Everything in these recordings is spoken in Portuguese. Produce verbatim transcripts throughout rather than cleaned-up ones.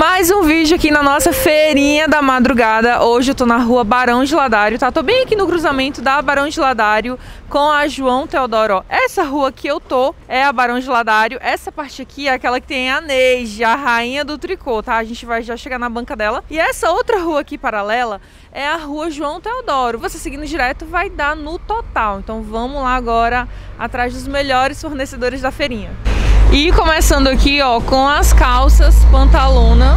Mais um vídeo aqui na nossa feirinha da madrugada. Hoje eu tô na rua Barão de Ladário, tá? Tô bem aqui no cruzamento da Barão de Ladário com a João Teodoro. Ó, essa rua que eu tô é a Barão de Ladário. Essa parte aqui é aquela que tem a Neide, a rainha do tricô, tá? A gente vai já chegar na banca dela. E essa outra rua aqui paralela é a rua João Teodoro. Você seguindo direto vai dar no total. Então vamos lá agora atrás dos melhores fornecedores da feirinha. E começando aqui, ó, com as calças Pantalona.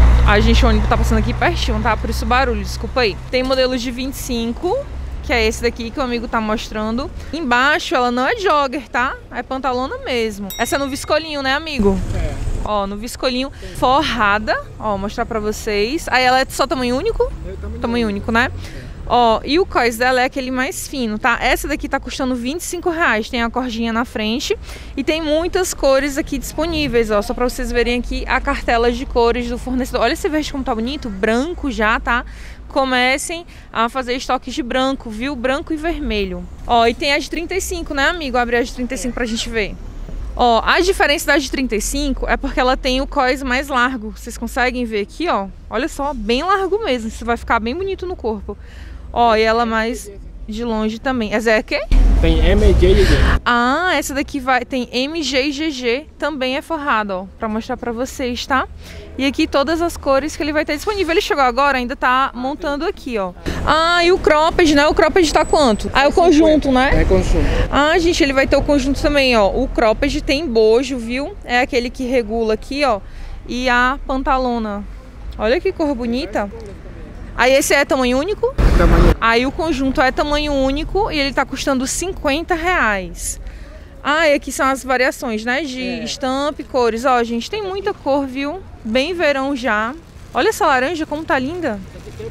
A gente, o ônibus tá passando aqui pertinho, tá? Por isso o barulho, desculpa aí. Tem modelos de vinte e cinco, que é esse daqui que o amigo tá mostrando. Embaixo ela não é jogger, tá? É Pantalona mesmo. Essa é no viscolinho, né, amigo? É. Ó, no viscolinho, forrada. Ó, vou mostrar pra vocês. Aí ela é só tamanho único? É tamanho, tamanho único, né? É. Ó, e o cós dela é aquele mais fino, tá? Essa daqui tá custando vinte e cinco reais, tem a cordinha na frente e tem muitas cores aqui disponíveis, ó, só pra vocês verem aqui a cartela de cores do fornecedor. Olha esse verde como tá bonito, branco já, tá? Comecem a fazer estoques de branco, viu? Branco e vermelho. Ó, e tem a de trinta e cinco, né, amigo? Abre a de trinta e cinco pra gente ver. Ó, a diferença da de trinta e cinco é porque ela tem o cós mais largo. Vocês conseguem ver aqui, ó? Olha só, bem largo mesmo, isso vai ficar bem bonito no corpo. Ó, e ela mais de longe também. Essa é o quê? Tem M G e G G. Ah, essa daqui vai, tem M G e G G, também é forrado, ó, pra mostrar pra vocês, tá? E aqui todas as cores que ele vai ter disponível. Ele chegou agora, ainda tá montando aqui, ó. Ah, e o cropped, né? O cropped tá quanto? Ah, é o conjunto, né? É conjunto. Ah, gente, ele vai ter o conjunto também, ó. O cropped tem bojo, viu? É aquele que regula aqui, ó. E a pantalona. Olha que cor bonita. Aí esse é tamanho único? Tamanho. Aí o conjunto é tamanho único e ele tá custando cinquenta reais. Ah, e aqui são as variações, né? De é. estampa e cores. Ó, gente, tem muita cor, viu? Bem verão já. Olha essa laranja como tá linda.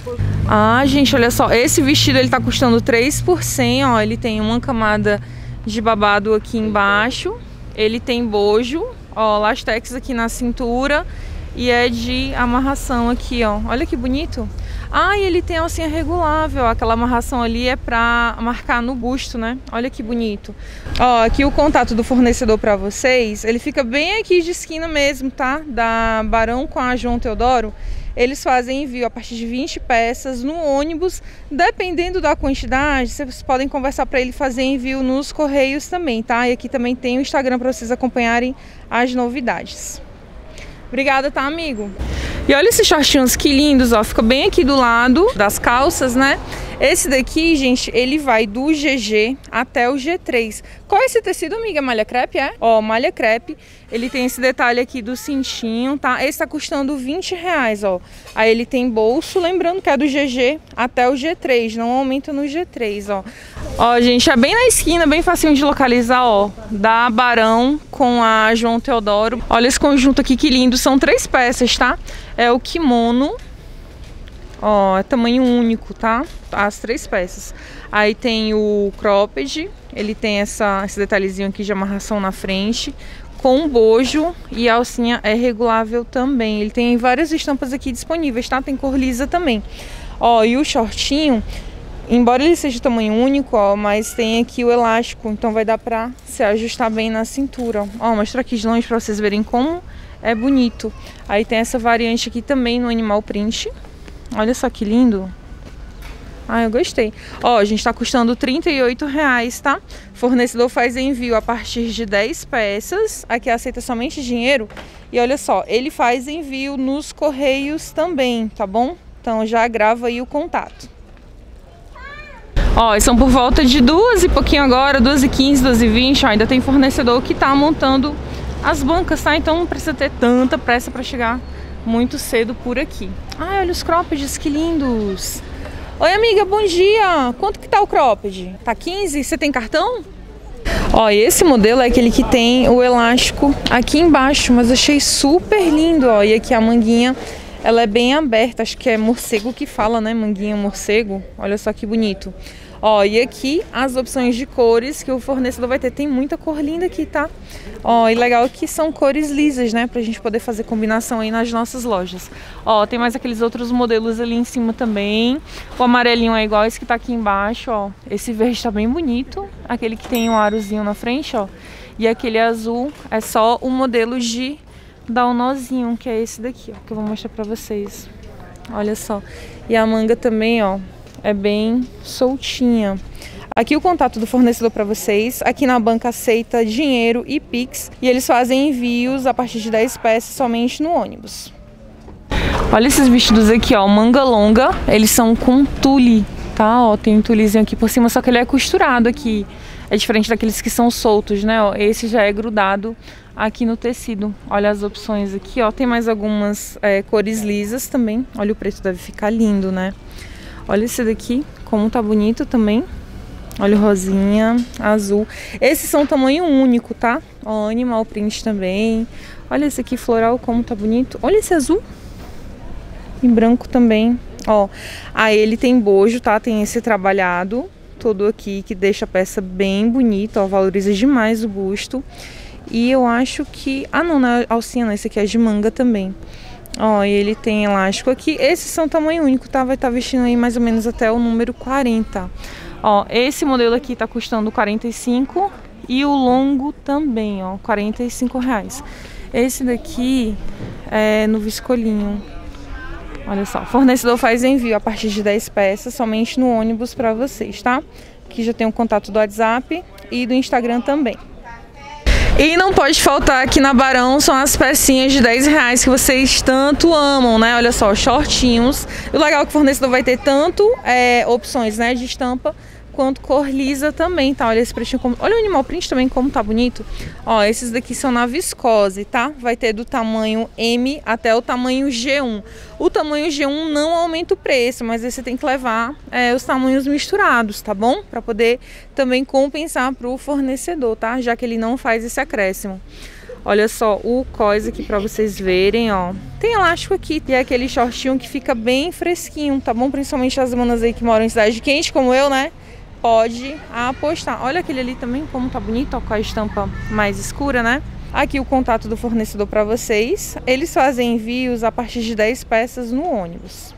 Ah, gente, olha só. Esse vestido ele tá custando três por cem, ó. Ele tem uma camada de babado aqui embaixo. Ele tem bojo, ó, lastex aqui na cintura. E é de amarração aqui, ó. Olha que bonito. Ah, e ele tem alcinha regulável. Aquela amarração ali é pra marcar no busto, né? Olha que bonito. Ó, aqui o contato do fornecedor pra vocês. Ele fica bem aqui de esquina mesmo, tá? Da Barão com a João Teodoro. Eles fazem envio a partir de vinte peças no ônibus. Dependendo da quantidade, vocês podem conversar para ele fazer envio nos correios também, tá? E aqui também tem o Instagram para vocês acompanharem as novidades. Obrigada, tá, amigo? E olha esses shortinhos que lindos, ó. Fica bem aqui do lado das calças, né? Esse daqui, gente, ele vai do G G até o G três. Qual é esse tecido, amiga? Malha crepe, é? Ó, malha crepe. Ele tem esse detalhe aqui do cintinho, tá? Esse tá custando vinte reais, ó. Aí ele tem bolso, lembrando que é do G G até o G três, não aumenta no G três, ó. Ó, gente, é bem na esquina, bem facinho de localizar, ó. Da Barão com a João Teodoro. Olha esse conjunto aqui, que lindo. São três peças, tá? É o kimono. Ó, é tamanho único, tá? As três peças. Aí tem o cropped, ele tem essa, esse detalhezinho aqui de amarração na frente, com bojo, e a alcinha é regulável também. Ele tem várias estampas aqui disponíveis, tá? Tem cor lisa também. Ó, e o shortinho, embora ele seja tamanho único, ó, mas tem aqui o elástico, então vai dar pra se ajustar bem na cintura. Ó, mostro aqui de longe pra vocês verem como é bonito. Aí tem essa variante aqui também no animal print. Olha só que lindo. Ah, eu gostei. Ó, a gente tá custando trinta e oito reais, tá? Fornecedor faz envio a partir de dez peças. Aqui aceita somente dinheiro. E olha só, ele faz envio nos correios também, tá bom? Então já grava aí o contato. Ó, são por volta de duas e pouquinho agora, duas e quinze, duas e vinte. Ó, ainda tem fornecedor que tá montando as bancas, tá? Então não precisa ter tanta pressa pra chegar muito cedo por aqui. Ai, olha os croppeds, que lindos. Oi, amiga, bom dia. Quanto que tá o cropped? Tá quinze? Você tem cartão? Ó, e esse modelo é aquele que tem o elástico aqui embaixo, mas achei super lindo, ó. E aqui a manguinha, ela é bem aberta, acho que é morcego que fala, né? Manguinha morcego. Olha só que bonito. Ó, e aqui as opções de cores que o fornecedor vai ter. Tem muita cor linda aqui, tá? Ó, e legal que são cores lisas, né? Pra gente poder fazer combinação aí nas nossas lojas. Ó, tem mais aqueles outros modelos ali em cima também. O amarelinho é igual esse que tá aqui embaixo, ó. Esse verde tá bem bonito. Aquele que tem um arozinho na frente, ó. E aquele azul é só o modelo de dá um nozinho, que é esse daqui, ó, que eu vou mostrar pra vocês. Olha só. E a manga também, ó, é bem soltinha. Aqui o contato do fornecedor para vocês. Aqui na banca aceita dinheiro e Pix. E eles fazem envios a partir de dez peças somente no ônibus. Olha esses vestidos aqui, ó, manga longa. Eles são com tule, tá? Ó, tem um tulezinho aqui por cima, só que ele é costurado aqui. É diferente daqueles que são soltos, né? Ó, esse já é grudado aqui no tecido. Olha as opções aqui, ó. Tem mais algumas é, cores lisas também. Olha, o preto deve ficar lindo, né? Olha esse daqui, como tá bonito também. Olha o rosinha, azul. Esses são tamanho único, tá? Ó, animal print também. Olha esse aqui floral, como tá bonito. Olha esse azul. Em branco também. Ó, aí ele tem bojo, tá? Tem esse trabalhado todo aqui, que deixa a peça bem bonita, ó. Valoriza demais o busto. E eu acho que... Ah, não, não é alcinha, não. Esse aqui é de manga também. Ó, e ele tem elástico aqui. Esses são tamanho único, tá? Vai estar vestindo aí mais ou menos até o número quarenta. Ó, esse modelo aqui tá custando quarenta e cinco e o longo também, ó, quarenta e cinco reais. Esse daqui é no viscolinho. Olha só, o fornecedor faz envio a partir de dez peças somente no ônibus para vocês, tá? Aqui já tem o contato do WhatsApp e do Instagram também. E não pode faltar aqui na Barão são as pecinhas de dez reais que vocês tanto amam, né? Olha só, shortinhos. O legal é que o fornecedor vai ter tanto é, opções, né, de estampa, quanto cor lisa também, tá? Olha esse pretinho, como... olha o animal print também, como tá bonito. Ó, esses daqui são na viscose, tá? Vai ter do tamanho M até o tamanho G um. O tamanho G um não aumenta o preço, mas aí você tem que levar é, os tamanhos misturados, tá bom? Pra poder também compensar pro fornecedor, tá? Já que ele não faz esse acréscimo. Olha só o cós aqui pra vocês verem, ó. Tem elástico aqui e é aquele shortinho que fica bem fresquinho, tá bom? Principalmente as manas aí que moram em cidade quente, como eu, né? Pode apostar. Olha aquele ali também, como tá bonito, ó, com a estampa mais escura, né? Aqui o contato do fornecedor para vocês. Eles fazem envios a partir de dez peças no ônibus.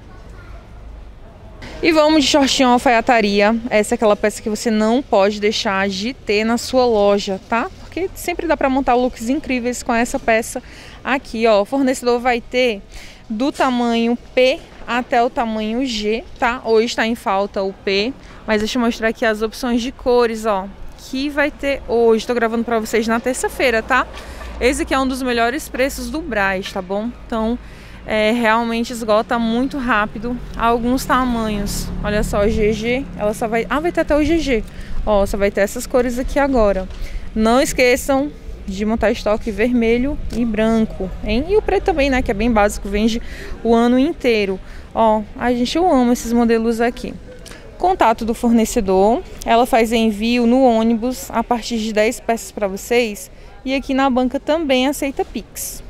E vamos de shortinho alfaiataria. Essa é aquela peça que você não pode deixar de ter na sua loja, tá? Porque sempre dá para montar looks incríveis com essa peça aqui, ó. O fornecedor vai ter do tamanho P até o tamanho G, tá? Hoje está em falta o P, mas deixa eu mostrar aqui as opções de cores, ó, que vai ter hoje. Tô gravando para vocês na terça-feira, tá? Esse aqui é um dos melhores preços do Brás, tá bom? Então, é, realmente esgota muito rápido alguns tamanhos. Olha só, G G, ela só vai... Ah, vai ter até o G G. Ó, só vai ter essas cores aqui agora. Não esqueçam de montar estoque vermelho e branco, hein? E o preto também, né? Que é bem básico, vende o ano inteiro. Ó, a gente, eu amo esses modelos aqui. Contato do fornecedor, ela faz envio no ônibus a partir de dez peças para vocês. E aqui na banca também aceita Pix.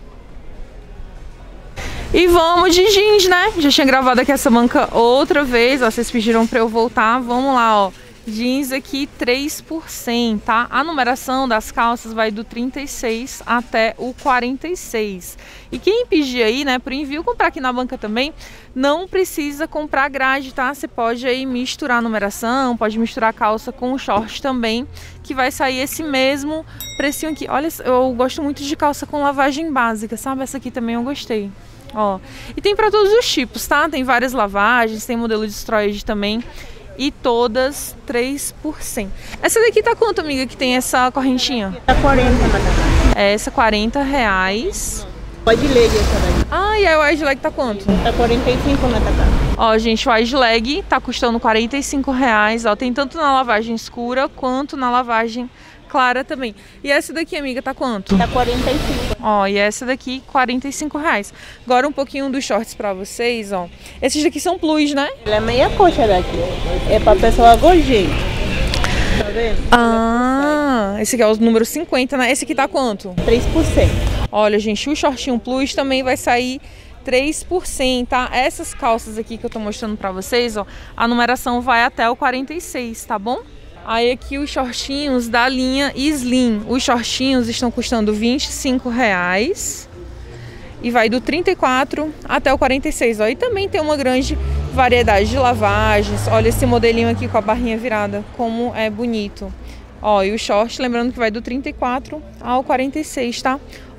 E vamos de jeans, né? Já tinha gravado aqui essa banca outra vez, ó, vocês pediram para eu voltar. Vamos lá, ó. Jeans aqui três por cem, tá? A numeração das calças vai do trinta e seis até o quarenta e seis. E quem pedir aí, né, por envio, comprar aqui na banca também, não precisa comprar grade, tá? Você pode aí misturar a numeração, pode misturar a calça com o short também, que vai sair esse mesmo precinho aqui. Olha, eu gosto muito de calça com lavagem básica, sabe? Essa aqui também eu gostei. Ó, e tem para todos os tipos, tá? Tem várias lavagens, tem modelo de destroyed também. E todas três por cem. Essa daqui tá quanto, amiga, que tem essa correntinha? Tá quarenta, Matacá. Essa quarenta reais. Wide leg essa daí. Ah, e aí o wide leg tá quanto? Tá quarenta e cinco, Matacá. Ó, gente, o wide leg tá custando quarenta e cinco reais. Ó, tem tanto na lavagem escura quanto na lavagem clara também. E essa daqui, amiga, tá quanto? Tá quarenta e cinco. Ó, e essa daqui, quarenta e cinco reais. Agora um pouquinho dos shorts pra vocês, ó. Esses daqui são plus, né? Ela é meia coxa daqui. É pra pessoa gojê. Tá vendo? Ah, esse aqui é o número cinquenta, né? Esse aqui tá quanto? três por cento. Olha, gente, o shortinho plus também vai sair três por cento, tá? Essas calças aqui que eu tô mostrando pra vocês, ó, a numeração vai até o quarenta e seis, tá bom? Aí aqui os shortinhos da linha Slim. Os shortinhos estão custando vinte e cinco reais. E vai do trinta e quatro até o quarenta e seis. Ó. E também tem uma grande variedade de lavagens. Olha esse modelinho aqui com a barrinha virada. Como é bonito. Ó, e o short, lembrando que vai do trinta e quatro ao quarenta e seis, tá?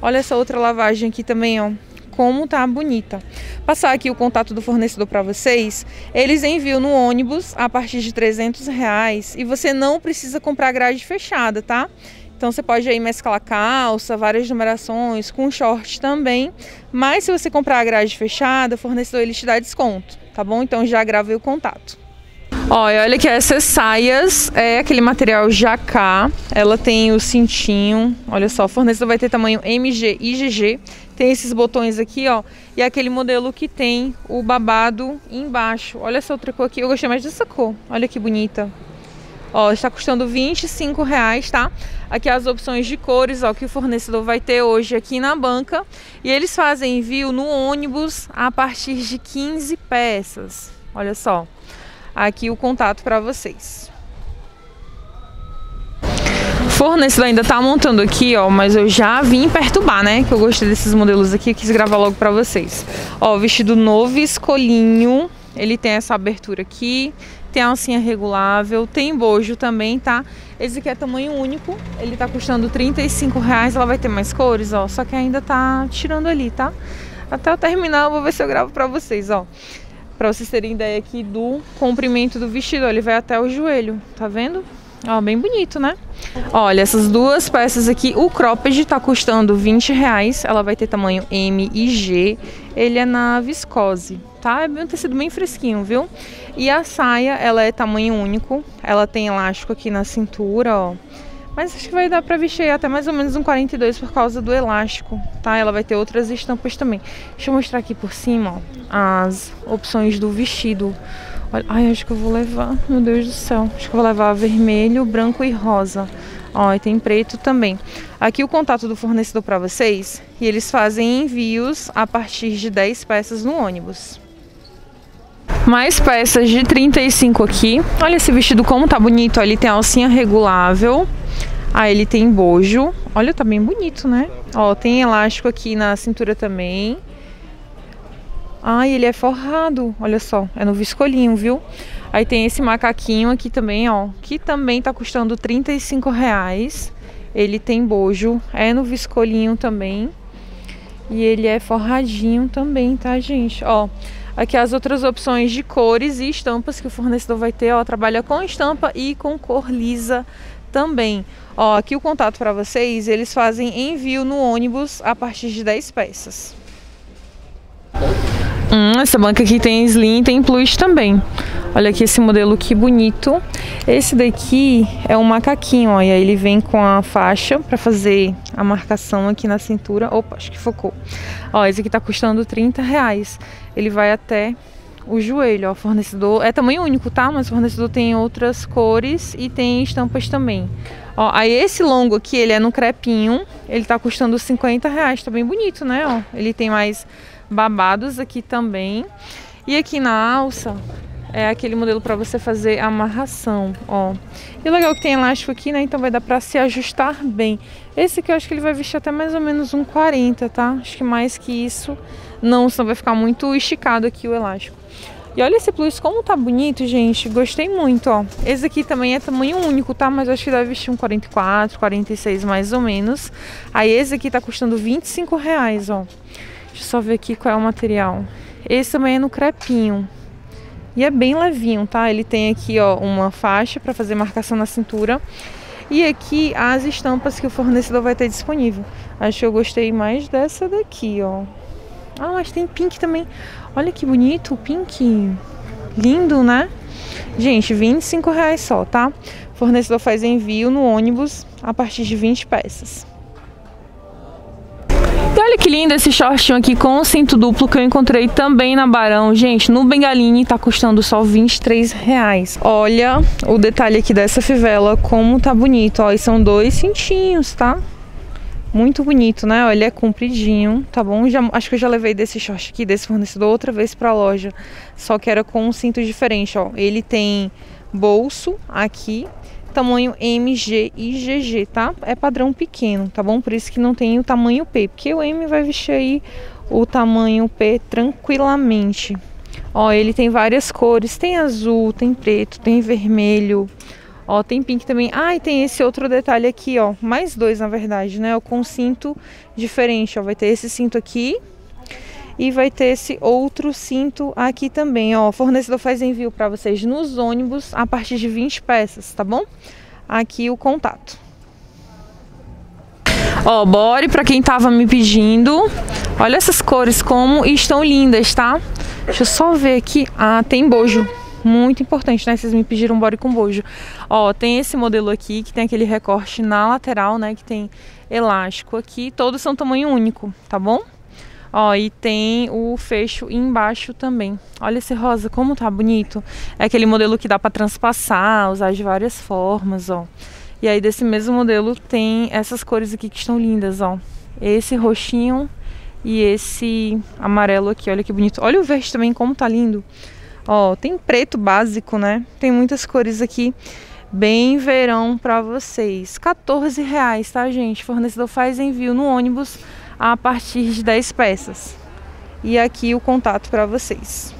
Olha essa outra lavagem aqui também, ó. Como tá bonita. Passar aqui o contato do fornecedor para vocês. Eles enviam no ônibus a partir de trezentos reais e você não precisa comprar grade fechada, tá? Então você pode aí mesclar calça, várias numerações, com short também. Mas se você comprar a grade fechada, o fornecedor ele te dá desconto, tá bom? Então já gravei o contato. Olha, olha que essas saias é aquele material jacá, ela tem o cintinho, olha só, o fornecedor vai ter tamanho M G e G G, tem esses botões aqui, ó, e é aquele modelo que tem o babado embaixo. Olha essa outra cor aqui, eu gostei mais dessa cor, olha que bonita. Ó, está custando vinte e cinco reais, tá? Aqui as opções de cores, ó, que o fornecedor vai ter hoje aqui na banca. E eles fazem envio no ônibus a partir de quinze peças, olha só. Aqui o contato para vocês. O fornecedor ainda tá montando aqui, ó, mas eu já vim perturbar, né? Que eu gostei desses modelos aqui, quis gravar logo para vocês. Ó, vestido novo escolinho, ele tem essa abertura aqui, tem alcinha regulável, tem bojo também, tá? Esse aqui é tamanho único, ele tá custando trinta e cinco reais, ela vai ter mais cores, ó, só que ainda tá tirando ali, tá? Até eu terminar, eu vou ver se eu gravo para vocês, ó. Pra vocês terem ideia aqui do comprimento do vestido, ó, ele vai até o joelho, tá vendo? Ó, bem bonito, né? Olha, essas duas peças aqui, o cropped tá custando vinte reais, ela vai ter tamanho M e G, ele é na viscose, tá? É um tecido bem fresquinho, viu? E a saia, ela é tamanho único, ela tem elástico aqui na cintura, ó. Mas acho que vai dar pra vestir até mais ou menos um quarenta e dois por causa do elástico, tá? Ela vai ter outras estampas também. Deixa eu mostrar aqui por cima, ó, as opções do vestido. Olha, ai, acho que eu vou levar, meu Deus do céu. Acho que eu vou levar vermelho, branco e rosa. Ó, e tem preto também. Aqui o contato do fornecedor pra vocês. E eles fazem envios a partir de dez peças no ônibus. Mais peças de trinta e cinco aqui. Olha esse vestido como tá bonito. Ó, ele tem alcinha regulável. Aí ele tem bojo. Olha, tá bem bonito, né? Ó, tem elástico aqui na cintura também. Ah, ele é forrado. Olha só, é no viscolinho, viu? Aí tem esse macaquinho aqui também, ó, que também tá custando trinta e cinco reais. Ele tem bojo, é no viscolinho também. E ele é forradinho também, tá, gente? Ó, aqui as outras opções de cores e estampas que o fornecedor vai ter, ó, trabalha com estampa e com cor lisa também. Ó, aqui o contato para vocês, eles fazem envio no ônibus a partir de dez peças. Hum, essa banca aqui tem slim, tem plus também. Olha aqui esse modelo que bonito. Esse daqui é um macaquinho, ó, e aí ele vem com a faixa para fazer a marcação aqui na cintura. Opa, acho que focou. Ó, esse aqui tá custando trinta reais. Ele vai até o joelho, ó, fornecedor. É tamanho único, tá? Mas o fornecedor tem outras cores e tem estampas também. Ó, aí esse longo aqui, ele é no crepinho. Ele tá custando cinquenta reais. Tá bem bonito, né? Ó, ele tem mais babados aqui também. E aqui na alça é aquele modelo para você fazer a amarração, ó. E o legal é que tem elástico aqui, né? Então vai dar para se ajustar bem. Esse aqui eu acho que ele vai vestir até mais ou menos um quarenta, tá? Acho que mais que isso não, senão vai ficar muito esticado aqui o elástico. E olha esse plus como tá bonito, gente. Gostei muito, ó. Esse aqui também é tamanho único, tá? Mas eu acho que deve vestir um quarenta e quatro, quarenta e seis mais ou menos. Aí esse aqui tá custando vinte e cinco reais, ó. Deixa eu só ver aqui qual é o material. Esse também é no crepinho. E é bem levinho, tá? Ele tem aqui, ó, uma faixa para fazer marcação na cintura. E aqui as estampas que o fornecedor vai ter disponível. Acho que eu gostei mais dessa daqui, ó. Ah, mas tem pink também. Olha que bonito o pink. Lindo, né? Gente, vinte e cinco reais só, tá? O fornecedor faz envio no ônibus a partir de vinte peças. E olha que lindo esse shortinho aqui com cinto duplo que eu encontrei também na Barão. Gente, no Bengaline tá custando só vinte e três reais. Olha o detalhe aqui dessa fivela, como tá bonito. Ó, e são dois cintinhos, tá? Muito bonito, né? Olha, é compridinho, tá bom? Já, acho que eu já levei desse short aqui, desse fornecedor, outra vez pra loja. Só que era com um cinto diferente, ó. Ele tem bolso aqui, tamanho M, G e G G, tá? É padrão pequeno, tá bom? Por isso que não tem o tamanho P, porque o M vai vestir aí o tamanho P tranquilamente. Ó, ele tem várias cores, tem azul, tem preto, tem vermelho. Ó, tem pink também. Ah, e tem esse outro detalhe aqui, ó. Mais dois, na verdade, né? Com cinto diferente, ó. Vai ter esse cinto aqui. E vai ter esse outro cinto aqui também, ó. O fornecedor faz envio pra vocês nos ônibus a partir de vinte peças, tá bom? Aqui o contato. Ó, body pra quem tava me pedindo. Olha essas cores como estão lindas, tá? Deixa eu só ver aqui. Ah, tem bojo. Muito importante, né? Vocês me pediram um body com bojo. Ó, tem esse modelo aqui que tem aquele recorte na lateral, né? Que tem elástico aqui. Todos são tamanho único, tá bom? Ó, e tem o fecho embaixo também. Olha esse rosa, como tá bonito. É aquele modelo que dá pra transpassar, usar de várias formas, ó. E aí desse mesmo modelo tem essas cores aqui que estão lindas, ó. Esse roxinho e esse amarelo aqui, olha que bonito. Olha o verde também, como tá lindo. Ó, tem preto básico, né? Tem muitas cores aqui. Bem verão pra vocês. quatorze reais, tá, gente? O fornecedor faz envio no ônibus a partir de dez peças. E aqui o contato pra vocês.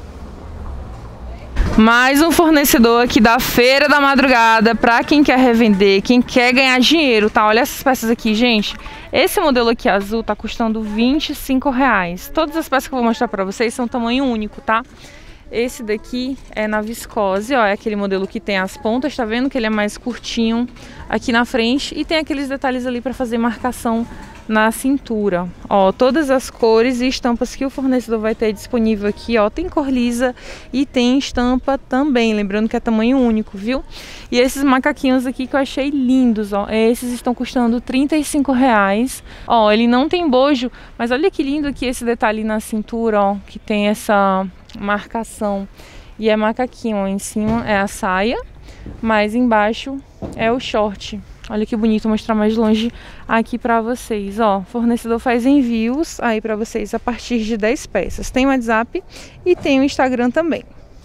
Mais um fornecedor aqui da Feira da Madrugada para quem quer revender, quem quer ganhar dinheiro, tá? Olha essas peças aqui, gente. Esse modelo aqui azul tá custando vinte e cinco reais. Todas as peças que eu vou mostrar para vocês são tamanho único, tá? Esse daqui é na viscose, ó, é aquele modelo que tem as pontas, tá vendo? Que ele é mais curtinho aqui na frente e tem aqueles detalhes ali para fazer marcação na cintura. Ó, todas as cores e estampas que o fornecedor vai ter disponível aqui, ó, tem cor lisa e tem estampa também, lembrando que é tamanho único, viu? E esses macaquinhos aqui que eu achei lindos, ó, esses estão custando trinta e cinco reais. Ó, ele não tem bojo, mas olha que lindo aqui esse detalhe na cintura, ó, que tem essa marcação. E é macaquinho, ó, em cima é a saia, mas embaixo é o short. Olha que bonito, vou mostrar mais longe aqui pra vocês, ó. O fornecedor faz envios aí pra vocês a partir de dez peças. Tem o WhatsApp e tem o Instagram também.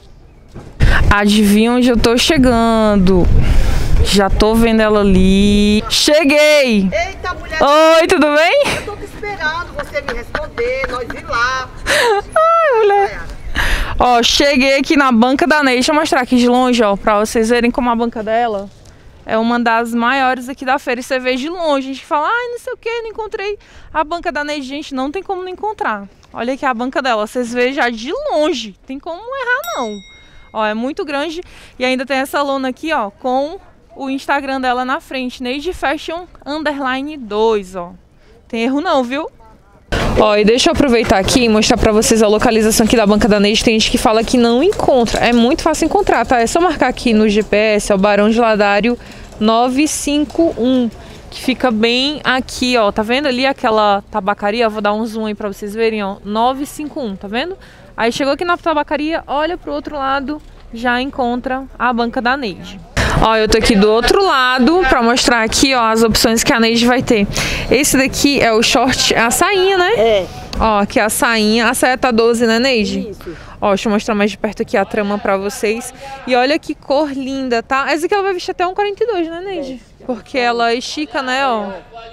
Adivinha onde eu tô chegando? Já tô vendo ela ali. Cheguei! Eita, mulher! Oi, tudo bem? Eu tô te esperando você me responder, nós ir lá. Ai, mulher! Ó, cheguei aqui na banca da Neide. Deixa eu mostrar aqui de longe, ó, pra vocês verem como a banca dela é uma das maiores aqui da feira. E você vê de longe, a gente fala, ai, não sei o que, não encontrei a banca da Neide. Gente, não tem como não encontrar. Olha aqui a banca dela, vocês veem já de longe. Tem como errar, não. Ó, é muito grande. E ainda tem essa lona aqui, ó, com o Instagram dela na frente. Neide Fashion Underline dois, ó. Tem erro não, viu? Ó, e deixa eu aproveitar aqui e mostrar pra vocês a localização aqui da banca da Neide. Tem gente que fala que não encontra. É muito fácil encontrar, tá? É só marcar aqui no G P S, é o Barão de Ladário nove cinco um, que fica bem aqui, ó. Tá vendo ali aquela tabacaria? Eu vou dar um zoom aí pra vocês verem, ó. nove cinco um, tá vendo? Aí chegou aqui na tabacaria, olha pro outro lado, já encontra a banca da Neide. Ó, eu tô aqui do outro lado pra mostrar aqui, ó, as opções que a Neide vai ter. Esse daqui é o short, é a sainha, né? É. Ó, aqui é a sainha. A saia tá doze, né, Neide? Isso. Ó, deixa eu mostrar mais de perto aqui a trama pra vocês. E olha que cor linda, tá? Essa aqui ela vai vestir até um quarenta e dois, né, Neide? Porque ela estica, né, ó.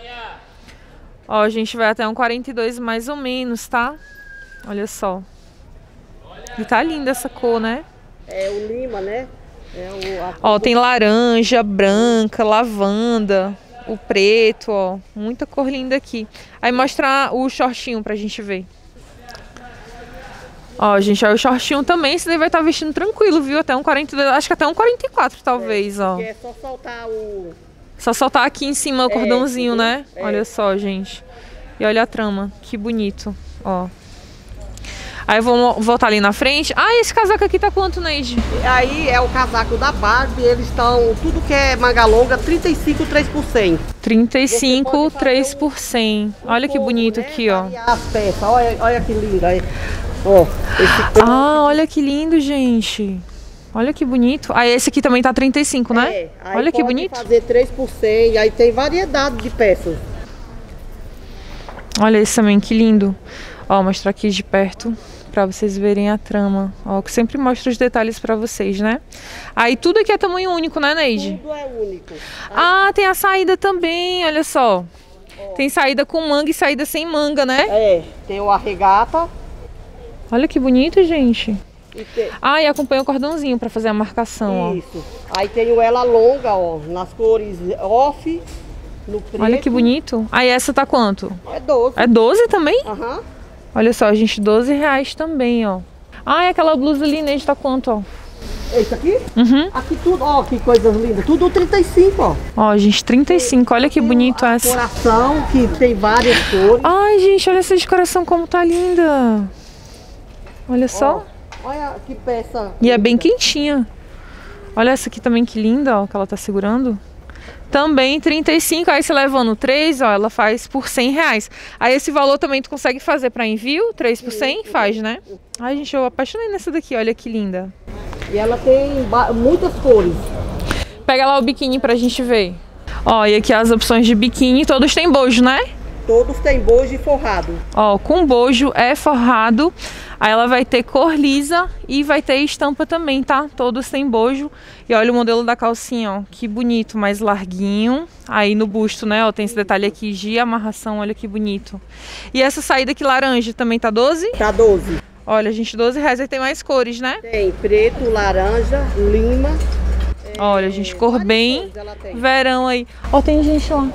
Ó, a gente vai até um quarenta e dois mais ou menos, tá? Olha só. E tá linda essa cor, né? É o lima, né? É o, a... Ó, tem laranja, branca, lavanda, o preto, ó. Muita cor linda aqui. Aí mostra o shortinho pra gente ver. Ó, gente, ó, o shortinho também, esse daí vai estar vestindo tranquilo, viu? Até um quarenta e dois, acho que até um quarenta e quatro talvez, é, ó. É só soltar o... Só soltar aqui em cima o cordãozinho, é, né? É. Olha só, gente. E olha a trama, que bonito, ó. Aí eu vou voltar ali na frente. Ah, esse casaco aqui tá quanto, Neide? Aí é o casaco da Barbie, eles estão, tudo que é manga longa, trinta e cinco, três por cento. trinta e cinco, três por cento. Um, olha que bonito, né? Aqui, ó. As peças, olha, olha que lindo aí. Ó, esse... Ah, olha que lindo, gente. Olha que bonito. Ah, esse aqui também tá trinta e cinco, né? É, aí olha que pode bonito. fazer três por cento, aí tem variedade de peças. Olha esse também, que lindo. Ó, vou mostrar aqui de perto pra vocês verem a trama. Ó, que sempre mostra os detalhes pra vocês, né? Aí tudo aqui é tamanho único, né, Neide? Tudo é único. Aí... Ah, tem a saída também, olha só. Ó. Tem saída com manga e saída sem manga, né? É, tem o arregata. Olha que bonito, gente. E tem... Ah, e acompanha o cordãozinho pra fazer a marcação, Isso. Ó. Aí tem o ela longa, ó, nas cores off, no preto. Olha que bonito. Aí essa tá quanto? É doze. É doze também? Aham. Uhum. Olha só, gente, doze reais também, ó. Ah, e aquela blusa ali, Neide, tá quanto, ó? Esse aqui? Uhum. Aqui tudo, ó, que coisas lindas. Tudo trinta e cinco, ó. Ó, gente, trinta e cinco. Olha que bonito essa. Decoração, que tem várias cores. Ai, gente, olha essa decoração como tá linda. Olha só. Ó, olha que peça. E é bem quentinha. Olha essa aqui também, que linda, ó, que ela tá segurando. Também trinta e cinco, aí você levando três, ó, ela faz por cem reais. Aí esse valor também tu consegue fazer para envio, três por cem, faz, né? Ai, gente, eu apaixonei nessa daqui, olha que linda. E ela tem muitas cores. Pega lá o biquíni pra gente ver. Ó, e aqui as opções de biquíni, todos têm bojo, né? Todos têm bojo e forrado. Ó, com bojo é forrado. Aí ela vai ter cor lisa e vai ter estampa também, tá? Todos têm bojo. E olha o modelo da calcinha, ó. Que bonito, mais larguinho. Aí no busto, né, ó, tem esse detalhe aqui de amarração, olha que bonito. E essa saída aqui laranja também tá doze? Tá doze. Olha, gente, doze reais. Aí tem mais cores, né? Tem preto, laranja, lima. Olha, gente, cor bem verão aí. Ó, tem gente lá.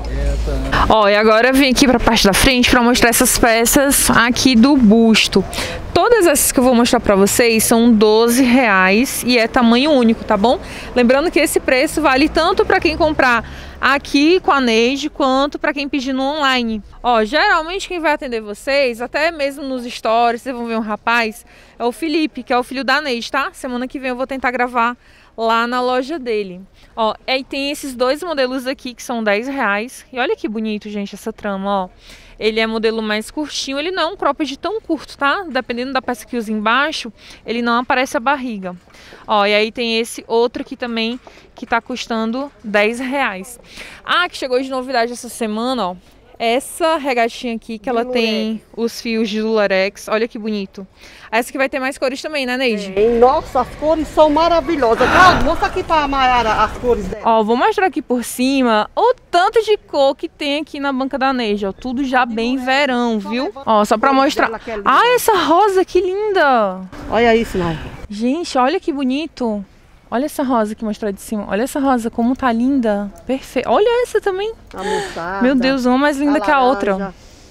Ó, e agora eu vim aqui pra parte da frente pra mostrar essas peças aqui do busto. Todas essas que eu vou mostrar pra vocês são doze reais e é tamanho único, tá bom? Lembrando que esse preço vale tanto pra quem comprar aqui com a Neide, quanto para quem pedir no online. Ó, geralmente quem vai atender vocês, até mesmo nos stories, vocês vão ver um rapaz, é o Felipe, que é o filho da Neide, tá? Semana que vem eu vou tentar gravar lá na loja dele. Ó, aí tem esses dois modelos aqui que são dez reais. E olha que bonito, gente, essa trama, ó. Ele é modelo mais curtinho, ele não é um cropped tão curto, tá? Dependendo da peça que usa embaixo, ele não aparece a barriga. Ó, e aí tem esse outro aqui também, que tá custando dez reais. Ah, que chegou de novidade essa semana, ó. Essa regatinha aqui, que ela tem os fios de Lurex, olha que bonito. Essa que vai ter mais cores também, né, Neide? É, nossa, as cores são maravilhosas. Claudio, mostra aqui pra Mayara as cores dela. Ó, vou mostrar aqui por cima o tanto de cor que tem aqui na banca da Neide, ó. Tudo já bem verão, viu? Ó, só pra mostrar. Ah, essa rosa, que linda! Olha isso, Nai. Gente, olha que bonito. Olha essa rosa que mostrou de cima. Olha essa rosa, como tá linda. Perfeita. Olha essa também. A mostarda, meu Deus, uma mais linda a que a outra.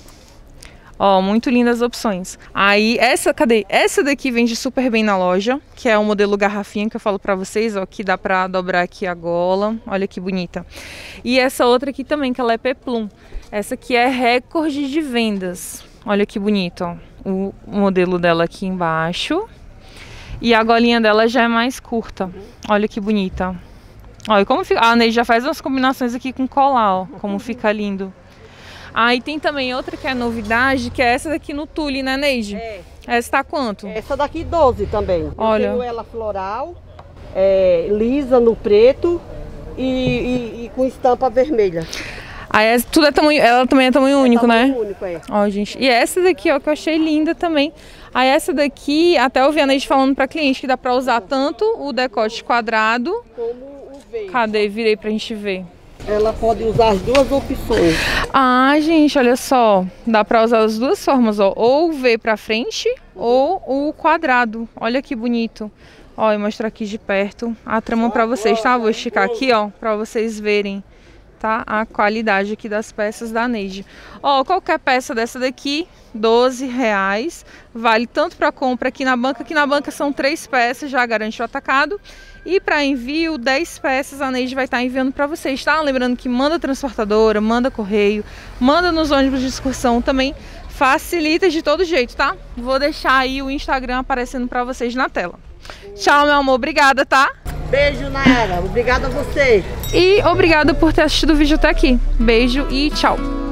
Ó, muito lindas opções. Aí, essa, cadê? Essa daqui vende super bem na loja, que é o modelo garrafinha que eu falo pra vocês, ó, que dá pra dobrar aqui a gola. Olha que bonita. E essa outra aqui também, que ela é peplum. Essa aqui é recorde de vendas. Olha que bonito, ó. O modelo dela aqui embaixo. E a golinha dela já é mais curta. Olha que bonita. Olha como fica. A Neide já faz umas combinações aqui com colar, ó. Como fica lindo. Aí ah, tem também outra que é novidade, que é essa daqui no tule, né, Neide? É. Essa tá quanto? Essa daqui doze também. Olha. Eu tenho ela floral, é, lisa no preto e, e, e com estampa vermelha. Aí essa, tudo é tamanho, ela também é tamanho é único, tamanho né? único, é. Ó, gente. E essa daqui, ó, que eu achei linda também. Aí essa daqui, até eu vi a Neide falando pra cliente que dá pra usar tanto o decote quadrado, como o V. Cadê? Virei pra gente ver. Ela pode usar as duas opções. Ah, gente, olha só. Dá pra usar as duas formas, ó. Ou o V pra frente, uhum. ou o quadrado. Olha que bonito. Ó, eu vou mostrar aqui de perto a trama pra vocês, tá? Vou esticar aqui, ó, pra vocês verem. Tá? A qualidade aqui das peças da Neide. Ó, qualquer peça dessa daqui, doze reais. Vale tanto para compra aqui na banca, que na banca são três peças, já garante o atacado. E para envio, dez peças a Neide vai estar enviando para vocês, tá? Lembrando que manda transportadora, manda correio, manda nos ônibus de excursão também. Facilita de todo jeito, tá? Vou deixar aí o Instagram aparecendo para vocês na tela. Tchau, meu amor. Obrigada, tá? Beijo, Nayara. Obrigada a você. E obrigada por ter assistido o vídeo até aqui. Beijo e tchau.